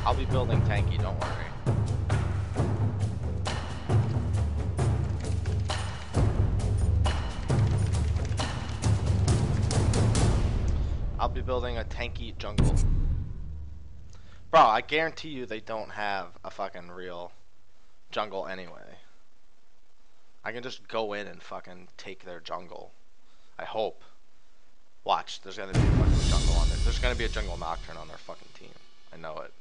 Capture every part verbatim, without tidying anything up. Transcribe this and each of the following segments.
I'll be building tanky, don't worry. I'll be building a tanky jungle. Bro, I guarantee you they don't have a fucking real jungle anyway. I can just go in and fucking take their jungle. I hope. Watch, there's gonna be a fucking jungle on there. There's gonna be a jungle Nocturne on their fucking team. I know it.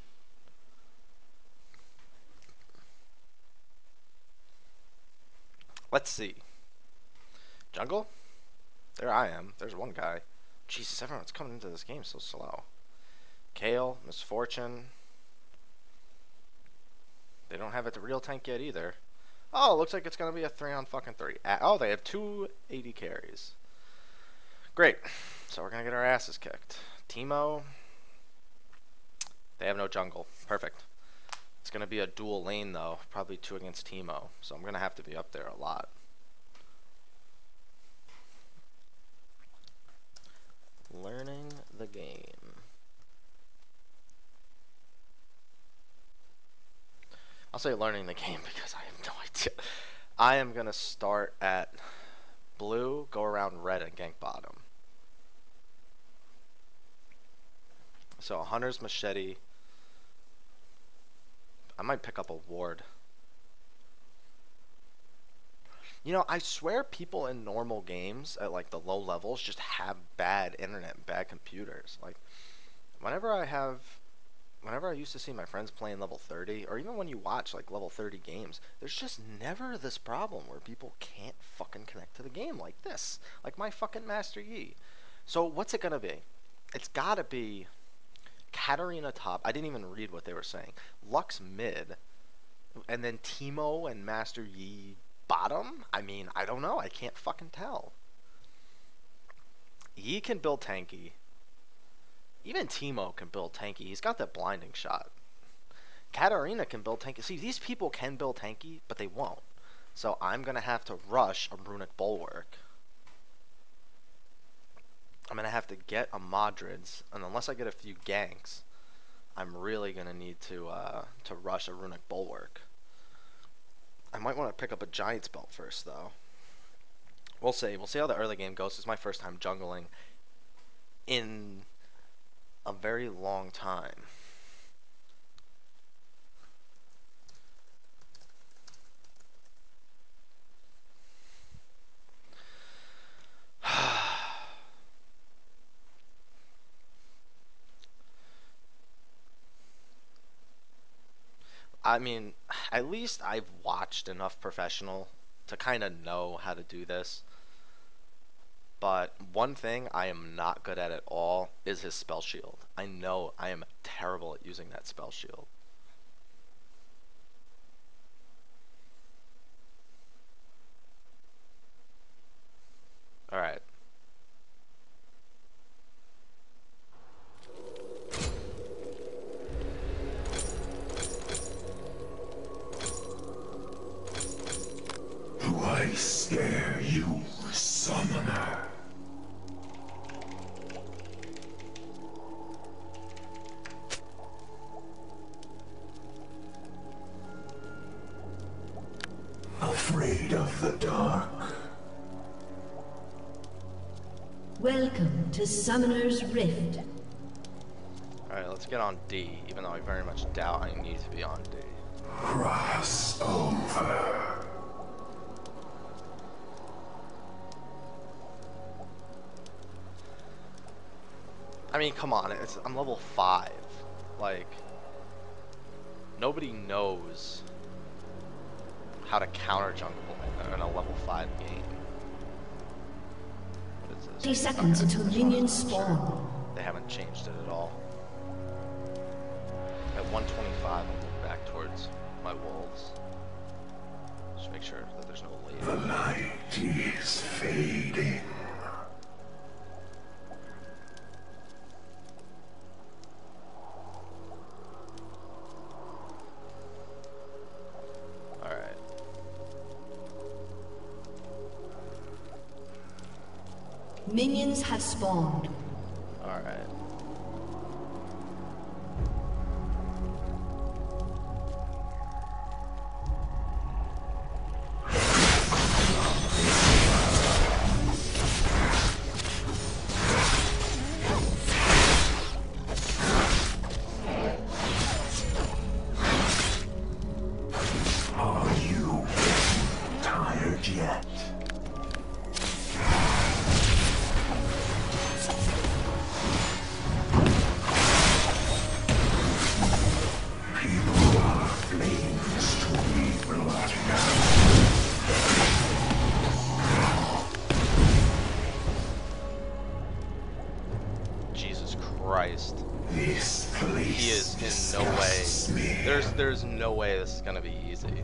Let's see. Jungle? There I am. There's one guy. Jesus, everyone's coming into this game so slow. Kale, Misfortune. They don't have it the real tank yet either. Oh, looks like it's gonna be a three on fucking three. Oh, they have two eighty carries. Great. So we're gonna get our asses kicked. Teemo. They have no jungle. Perfect. It's gonna be a dual lane though. Probably two against Teemo. So I'm gonna have to be up there a lot. Learning the game. I'll say learning the game because I have no idea. I am gonna start at blue, go around red, and gank bottom. So a hunter's machete. I might pick up a ward. You know, I swear people in normal games at like the low levels just have bad internet and bad computers. Like, whenever I have, whenever I used to see my friends playing level thirty, or even when you watch like level thirty games, there's just never this problem where people can't fucking connect to the game like this. Like my fucking Master Yi. So what's it gonna be? It's gotta be Katarina top. I didn't even read what they were saying. Lux mid, and then Teemo and Master Yi bottom? I mean, I don't know. I can't fucking tell. Yi can build tanky. Even Teemo can build tanky. He's got that blinding shot. Katarina can build tanky. See, these people can build tanky, but they won't. So I'm going to have to rush a runic bulwark. I'm going to have to get a Madrids, and unless I get a few ganks, I'm really going to need to uh, to rush a runic bulwark. I might want to pick up a Giant's Belt first, though. We'll see. We'll see how the early game goes. This is my first time jungling in a very long time. I mean, at least I've watched enough professional to kind of know how to do this. But one thing I am not good at at all is his spell shield. I know I am terrible at using that spell shield. Alright. Do I scare you, summoner? Afraid of the dark? Welcome to Summoner's Rift. Alright, let's get on D, even though I very much doubt I need to be on D. Cross over. I mean, come on, it's, I'm level five. Like, nobody knows how to counter jungle in a level five game. What is this? thirty seconds Okay, until this minions one, sure. spawn. They haven't changed it at all. At one twenty-five, I'll move back towards my wolves. Just make sure that there's no lead. The light is fading. Alright. Minions have spawned. Alright. Christ. This place He is in no disgusts way. me. There's there's no way this is gonna be easy.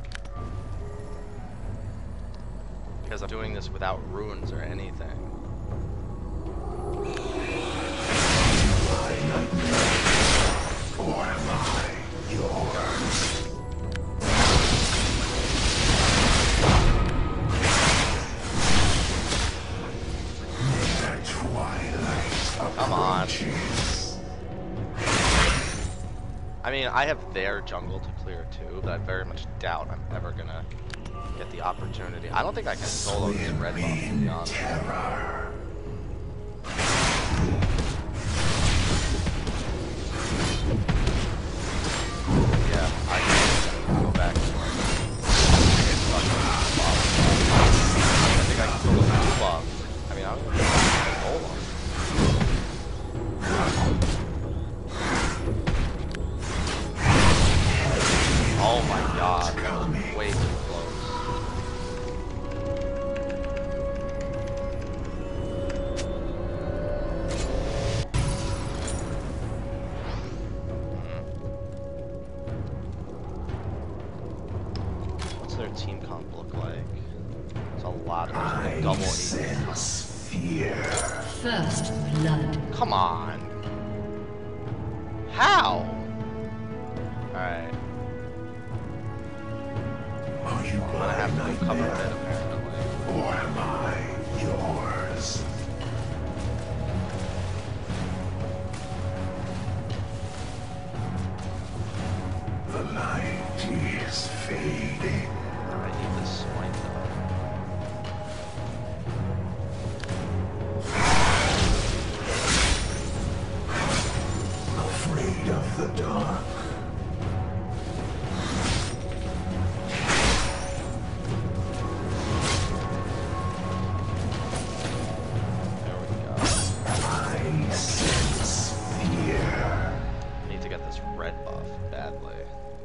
Because I'm doing this without runes or anything. Or am I yours? The twilight Come on. approaches. I mean, I have their jungle to clear too, but I very much doubt I'm ever gonna get the opportunity. I don't think I can solo this red buff, to be honest. Terror. Yeah, I can go back to like, get stuck with this buff. I think I can solo this buff. I mean, I don't even think I can solo him. Oh my god, that was way too close. What's their team comp look like? It's a lot of I double eight. sense fear. First blood. Come on. How? Alright. Are you I'm gonna have to my go cover nightmare? it apparently. Or am I yours? The light is fading. I need this swipe though. Afraid of the dark. There we go. I sense fear. I need to get this red buff badly.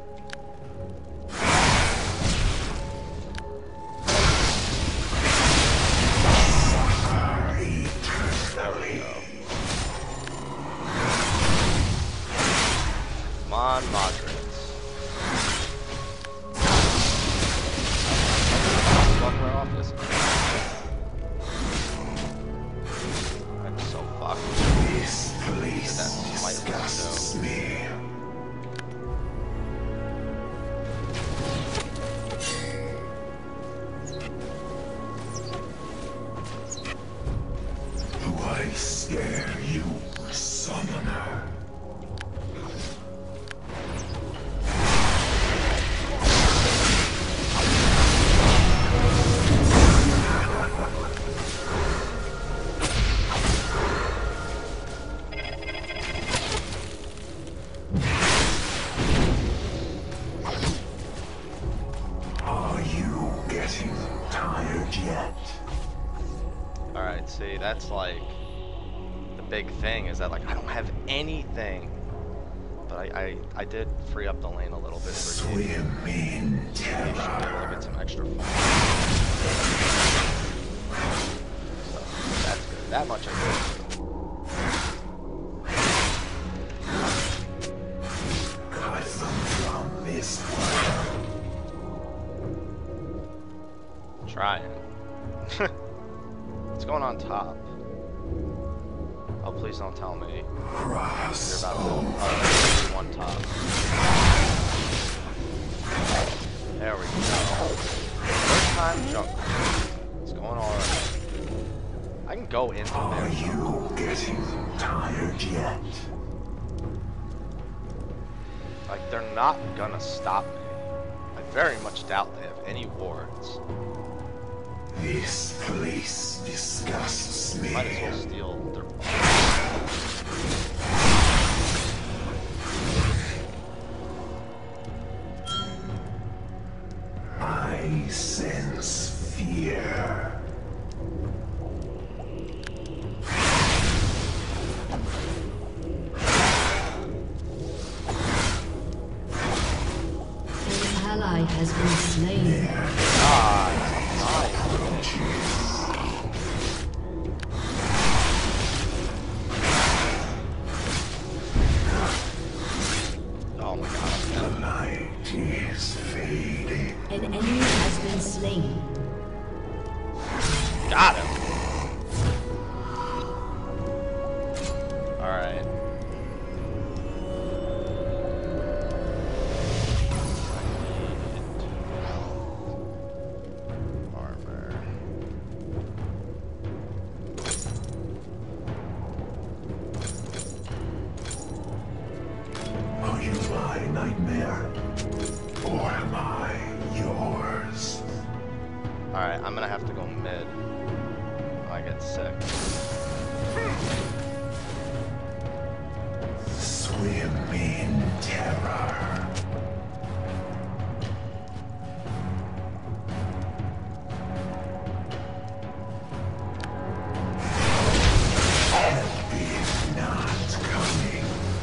There we go. Come on, moderates. Walk right off this. I'm so fucked. This place That might disgusts me. Do I scare you, summoner? Are you getting tired yet? Alright, see, that's like the big thing is that like I don't have anything. But I, I, I did free up the lane a little bit for you. Swim in You should be able terror. to get some extra fun. So that's good. That much I can Cut them from this world. do. Trying. What's going on top? Oh, please don't tell me you're Cross about to over. uh, one top. There we go. First time jump. It's going alright. I can go into Are there. you getting tired yet? Like, they're not gonna stop me. I very much doubt they have any wards. This place disgusts me. Might as well steal their I sense fear. An ally has been slain. God. Nice. nightmare? Or am I yours? Alright, I'm gonna have to go mid when I get sick. Swim in terror. Help is not coming.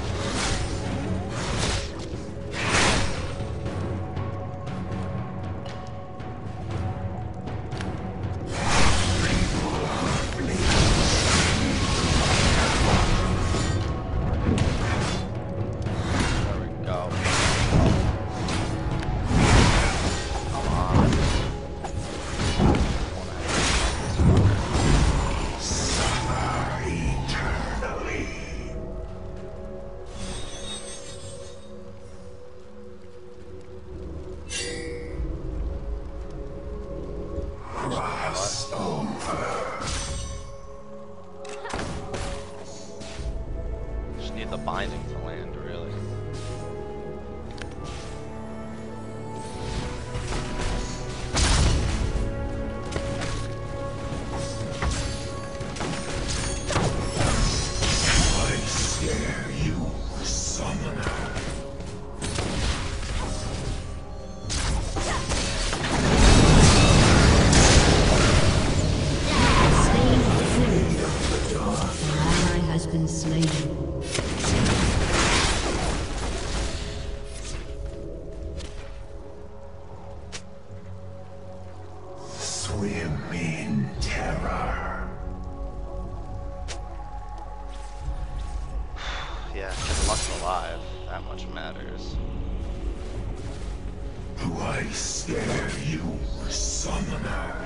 There we go. Come on. Suffer eternally. Cross over. Just need the binding to land, really. I scare you, summoner. Slain the An ally has been slain. Swim in terror. Yeah, his luck's alive. That much matters. Do I scare you, summoner?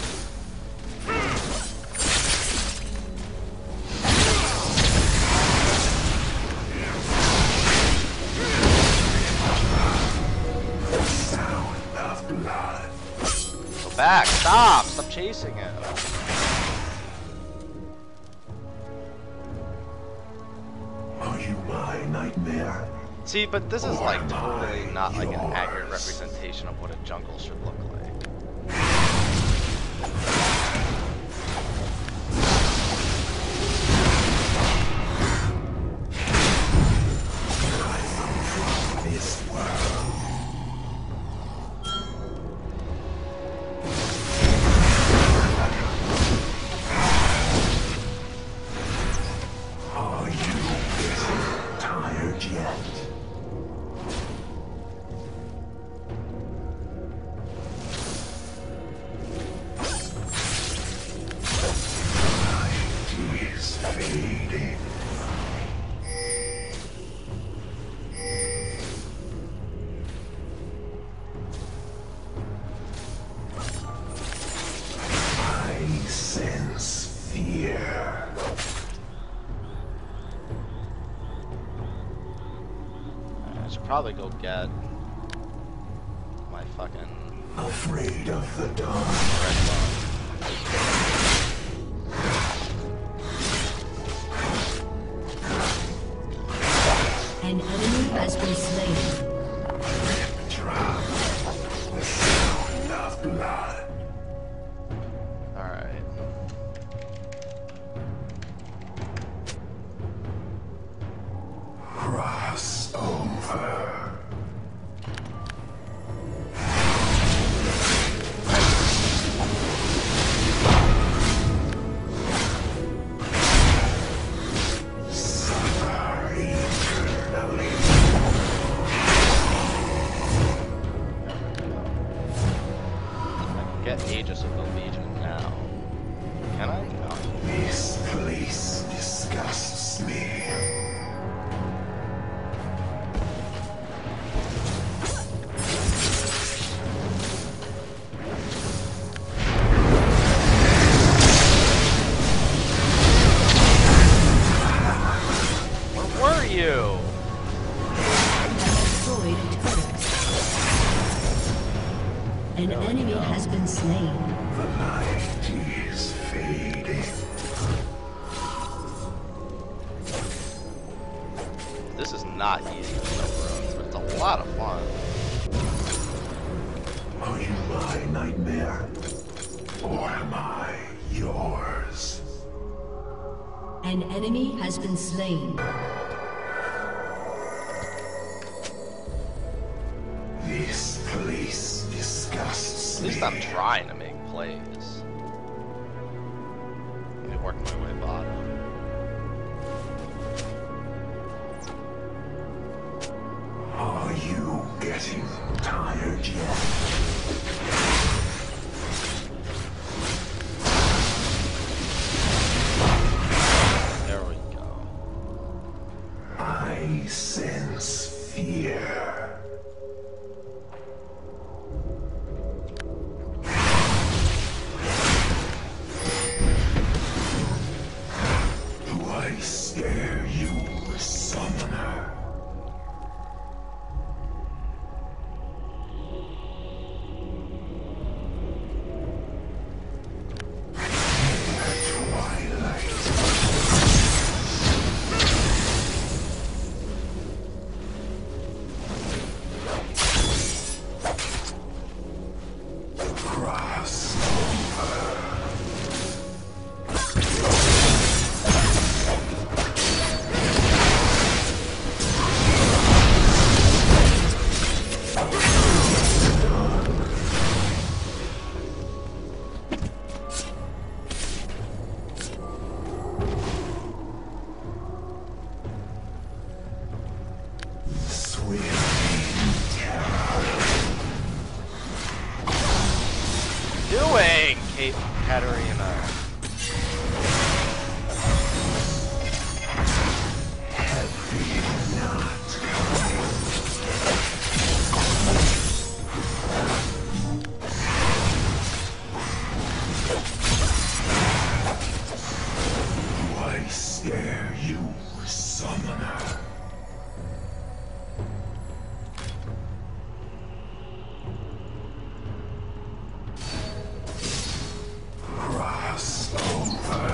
Sound of blood. Go back! Stop! Stop chasing him! Are you my nightmare? See, but this is like totally not like an accurate representation of what a jungle should look like. This world. Are you getting tired yet? Light is fading. I sense fear. I should probably go get my fucking Afraid of the dark. red bug. An enemy has been slain. Drop. The sound of blood. Alright. Cross over. Suffer eternally. I can get Aegis of the Legion now. Can I? No. This place disgusts me. Where were you? Destroyed a turret. An enemy has been slain. The light is fading. This is not easy to jump around. It's a lot of fun. Are you my nightmare? Or am I yours? An enemy has been slain. This place disgusts At least me. I'm trying to make plays. Let me work my way bottom. Are you getting tired yet? There we go. I sense fear. Do I scare you, summoner? Doing, Kate Katarina. Do I scare you, summoner? Cross over.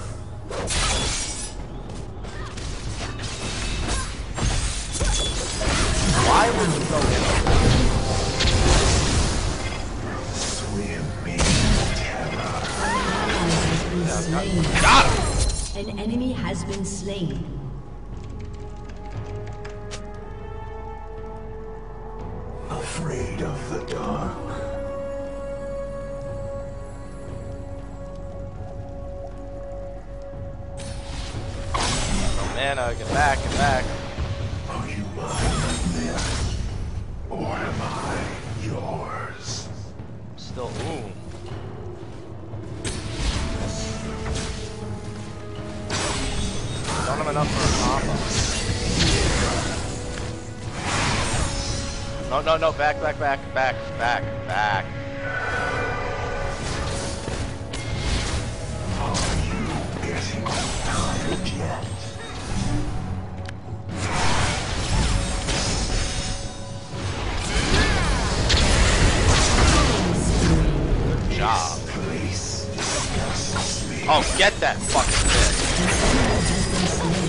Why would you go in? Swim in terror. An ally has been slain. Got him! An enemy has been slain. Afraid of the dark. Oh, mana, get back, get back. Are you my nightmare? Or am I yours? Still, ooh. Don't have enough for a combo. No, no, no, back, back, back, back, back, back. Are you getting tired yet? Good job. Place disgusts me. Oh, get that fucking thing.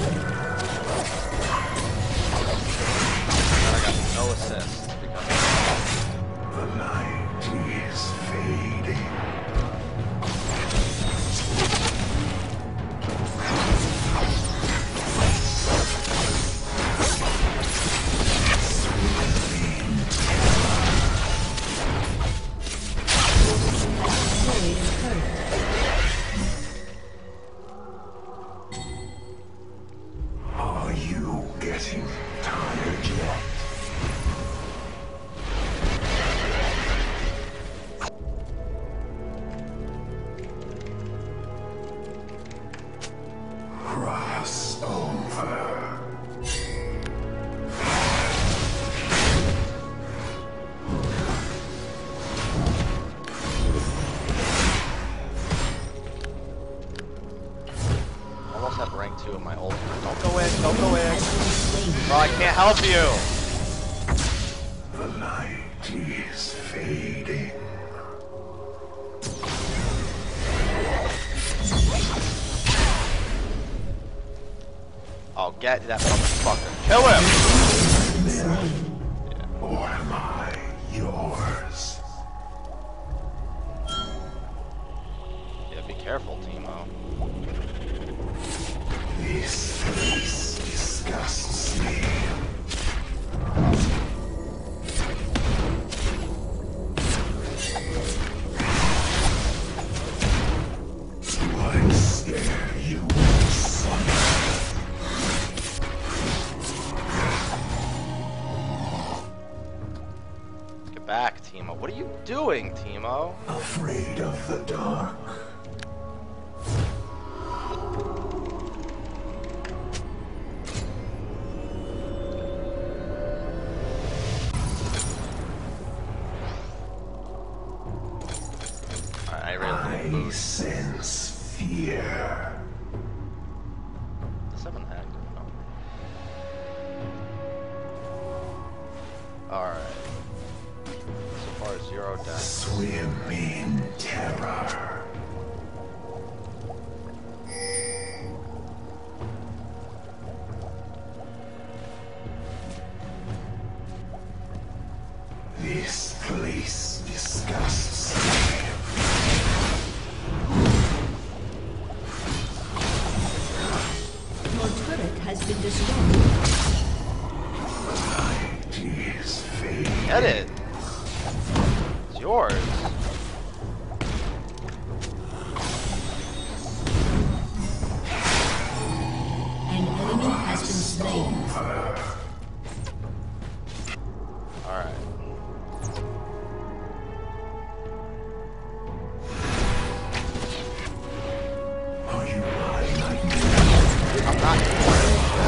I got no assist because The light is fading. Are you getting tired yet? Cross over. almost have rank two in my ultimate. Don't go in, don't go in. Bro, I can't help you. The light is fading. Oh, get that motherfucker. Kill him! Or am I yours? Yeah, be careful, Timo. This place disgusts me. Do I scare you, son? Get back, Timo. What are you doing, Timo? Afraid of the dark? I really I boost. sense fear. Does seven active? No. Alright. So far as zero deaths. Swim in terror. This place disgusts me. Your turret has been destroyed. Light is fading. Get it! It's yours. An enemy has been slain. Alright. Are you my nightmare? I'm not.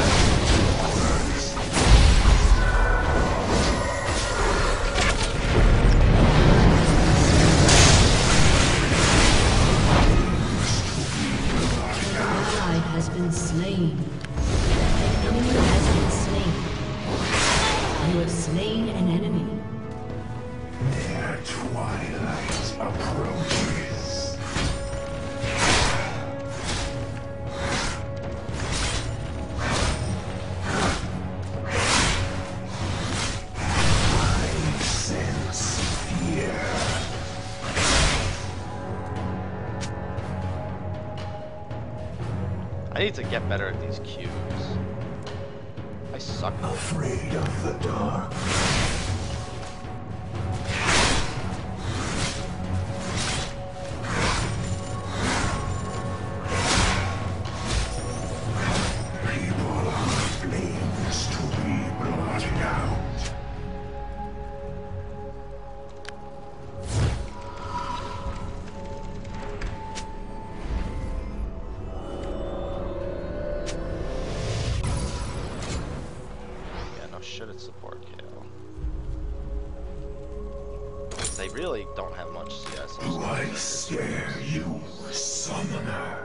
Ally has been slain. An enemy has been slain. You have slain an enemy. Their twilight approaches. I sense fear. I need to get better at these cubes. I suck at them. Afraid of the dark. People are flames to be blotted out. Yeah, no shit at support K O. They really don't have much C S. Do I scare you, summoner?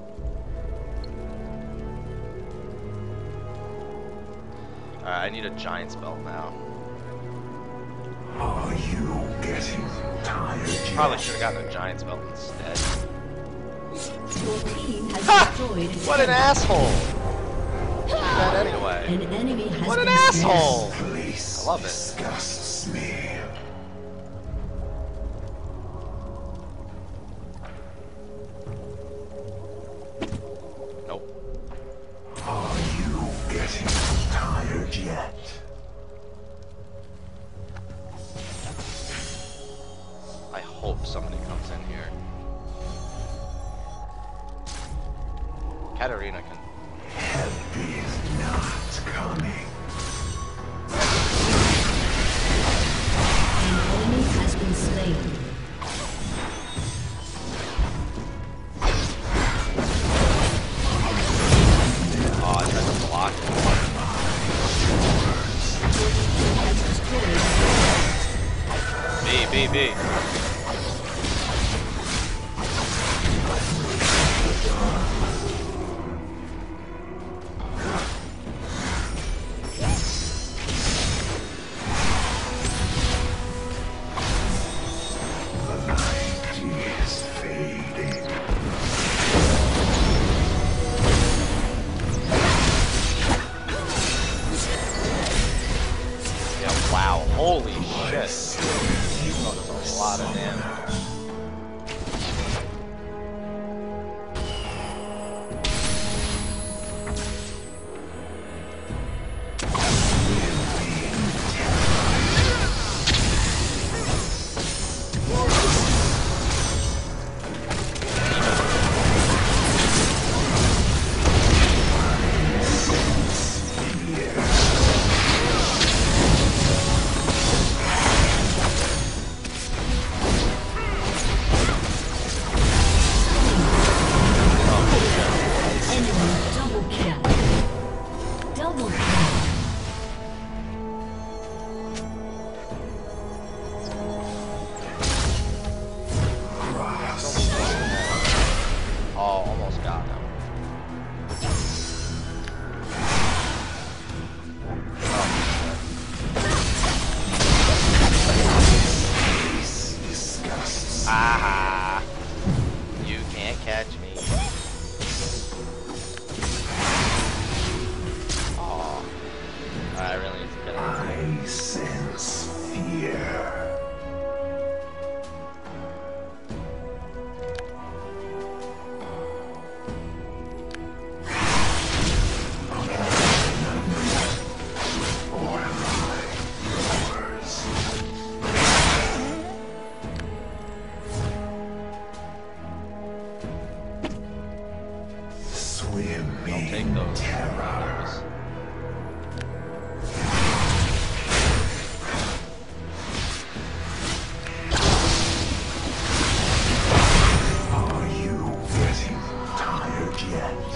Alright, I need a giant spell now. Are you getting tired yet? Probably should have gotten a giant spell instead. Your team has Ha! destroyed. What an asshole! Do that anyway. An enemy has What an been slain. asshole! Place I love it. disgusts me. Nope. Are you getting tired yet? I hope somebody comes in here. Katarina can. Help is not coming. An enemy has been slain. Oh, I tried to block it. B, B, B. The light is fading. Yeah, wow. Holy shit. Oh, that's a lot of damage. Aha! You can't catch me. Oh, I really need to get out. I sense fear. Don't take those rounds. Are you getting tired yet?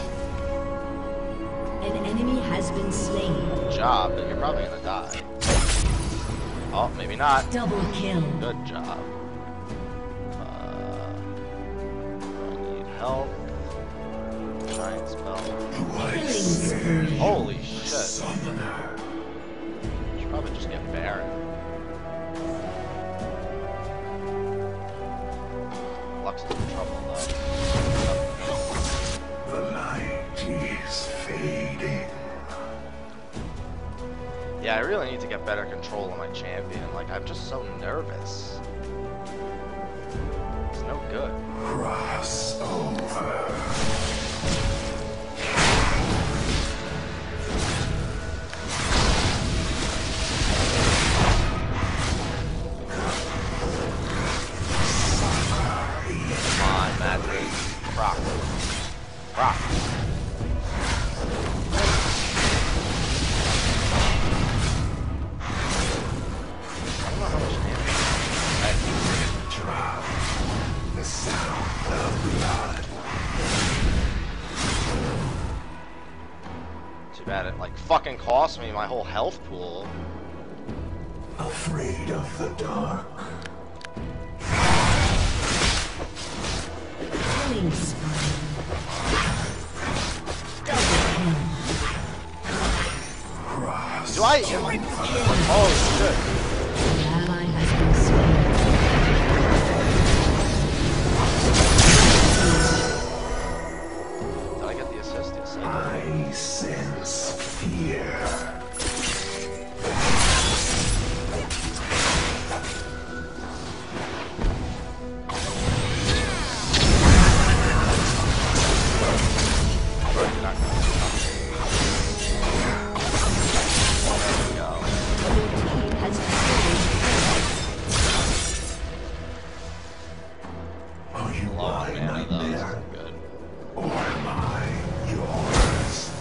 An enemy has been slain. Good job, but you're probably gonna die. Oh, maybe not. Double kill. Good job. Uh, I need help. Giant spell. Killing spree. Holy shit. Summoner. Should probably just get Baron. Lux is in trouble though. The light is fading. Yeah, I really need to get better control of my champion. Like, I'm just so nervous. It's no good. Cross over. Come on, masteries. Proc. Proc. I don't know how much damage. Right. Drop the sound of blood. Too bad it, like, fucking cost me my whole health pool. Afraid of the dark. Killing spree. Double kill. Cross. Do I? Am I? Oh, shit. An ally has been slain. Did I get the assist? Yes, I I sense fear. Are you my nightmare? Good. Or am I yours?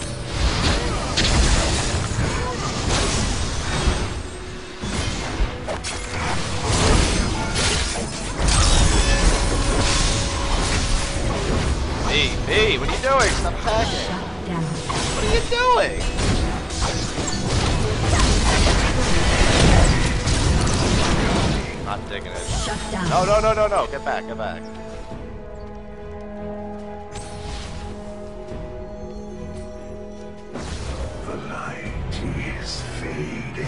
B, B, what are you doing? Stop attacking. Shut down. What are you doing? Not digging it. Shut down. No, no, no, no, no. Get back, get back. The light is fading.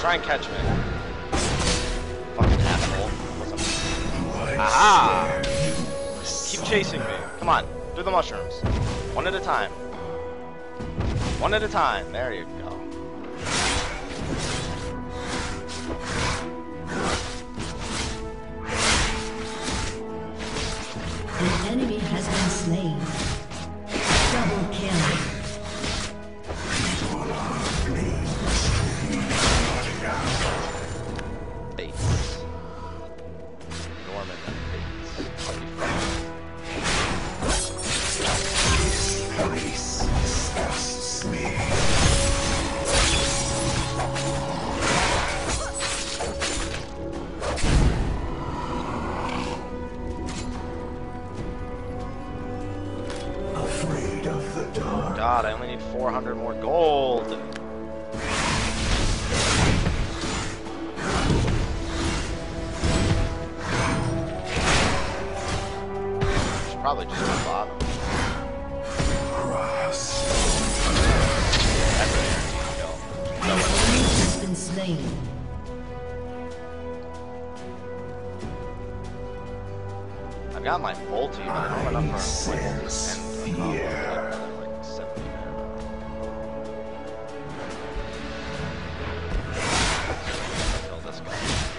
Try and catch me. Fucking asshole. What's up? Aha! Keep chasing me. Come on. Do the mushrooms. One at a time. One at a time. There you go. An enemy has been slain. Double kill. Bates. Norman and Bates. I'll be fine. Police disgusts me. Afraid of the dark. God, I only need four hundred more gold. Should probably just go bottom. Cross. That's an guaranteed kill. An enemy has been slain. I've got my ulti, but I don't have enough for like sense ten combos. fear. Like seventy mana. Kill this guy.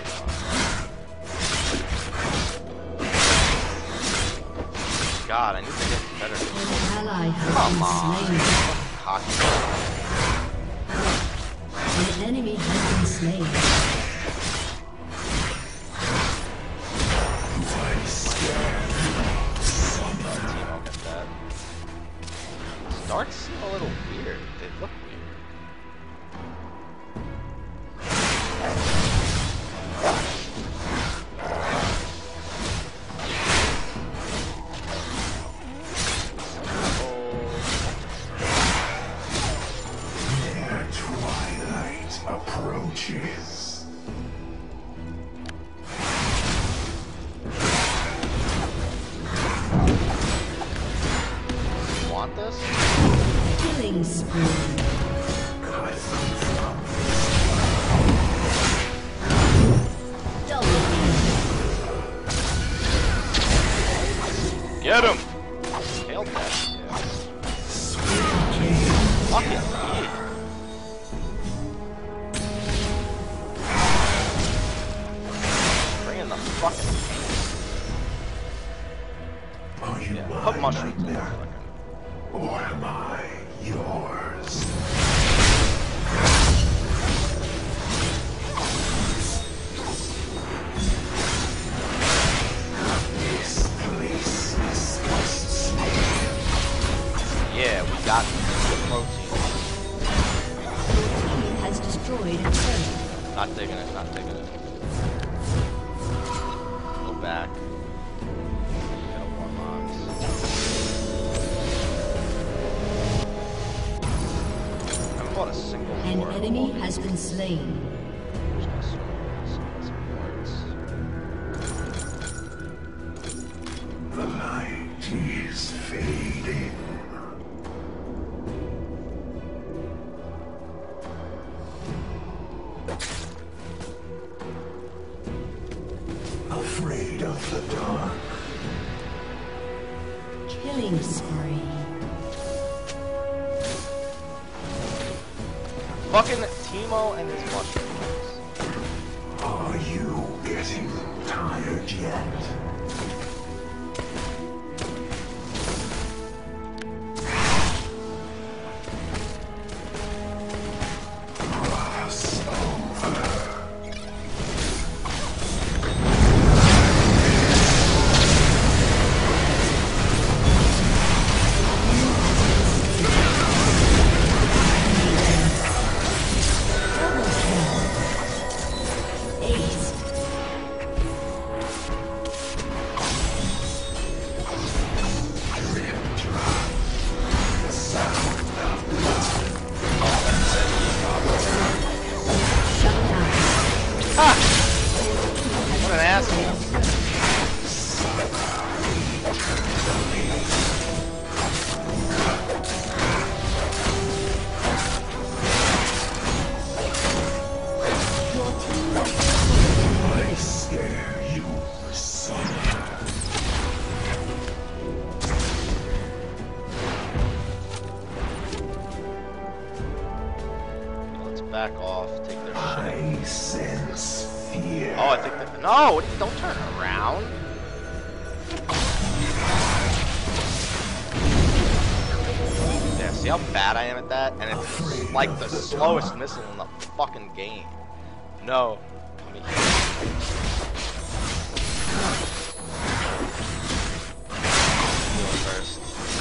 God, I need to get better. An ally has Come been on. slain. Hockey. An enemy has been slain. Team get that. Darts seem a little weird. They look weird. Their twilight approaches. You want this? Killing spree. Cut from Double kill. Get him! Killed that. Fucking idiot. Bring in the fucking Are you yeah. my Put mushrooms in nightmare, there. or am I yours? This place disgusts me. Yeah, we got the protein. Team has destroyed a turret. Not taking it, not taking it. Go back. Get a warm box. I haven't bought a single An war. enemy has been slain. Just gonna swing some- some words. The light is fading. Afraid of the dark. Killing spree. Fucking Timo and his mushrooms. Are you getting tired yet? Cross over. Double kill. Ace. back off, take their shit. I sense fear. Oh, I think that. No, what do you- don't turn around. Yeah, see how bad I am at that? And it's Afraid like of the the slowest dark. missile in the fucking game. No. Let me heal. Heal first.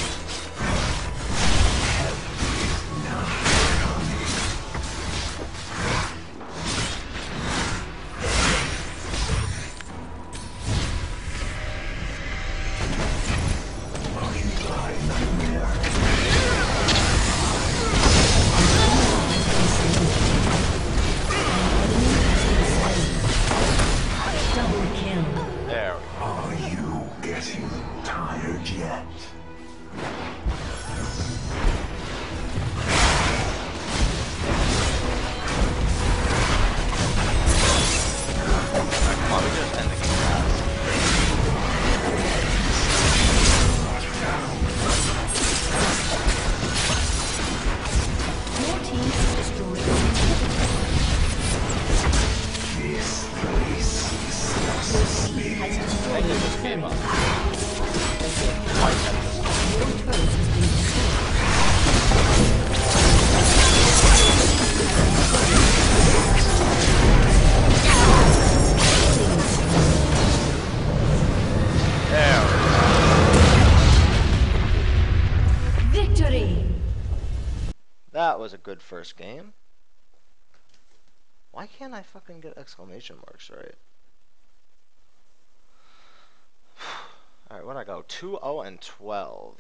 Occupy nightmare. Double kill. There we go. Are you getting tired yet? Alright, come on, we can just end the game fast. Your team has destroyed a This place disgusts me. has I destroyed think they a just gave turret. up. Quite at this point. Your turret has been destroyed. There we go. Victory! That was a good first game. Why can't I fucking get exclamation marks right? Alright, what'd I go? two oh and twelve.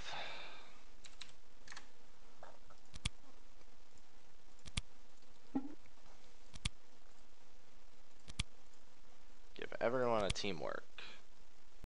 Give everyone a teamwork.